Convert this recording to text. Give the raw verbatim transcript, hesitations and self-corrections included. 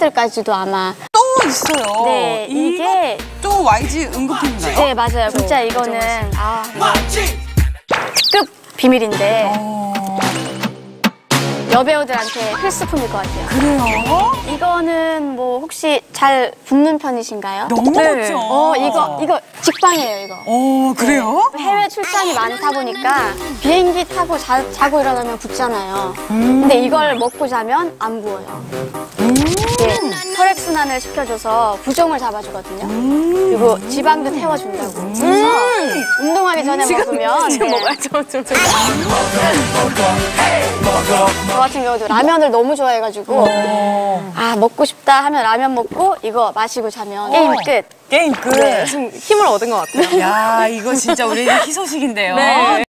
후배들까지도 아마 또 있어요. 네, 이게 또 와이지 응급품인가요? 네, 맞아요. 진짜 이거는 아, 특급 비밀인데 어... 여배우들한테 필수품일 것 같아요. 그래요? 이거는 뭐 혹시 잘 붓는 편이신가요? 너무 네. 좋죠. 어, 이거 이거 직방이에요, 이거. 어, 그래요? 네. 해외 출장이 많다 보니까 비행기 타고 자, 자고 일어나면 붓잖아요. 음. 근데 이걸 먹고 자면 안 부어요. 음. 네, 혈액순환을 시켜줘서 부종을 잡아주거든요. 음. 그리고 지방도 태워준다고. 그래서 운동하기 전에 먹으면 지금 네. 먹어야죠. 좀, 좀. 저 같은 경우도 라면을 너무 좋아해가지고 어. 아 먹고 싶다 하면 라면 먹고 이거 마시고 자면 게임 끝. 게임 끝. 네, 지금 힘을 얻은 것 같아요. 야, 이거 진짜 우리 희소식인데요. 네.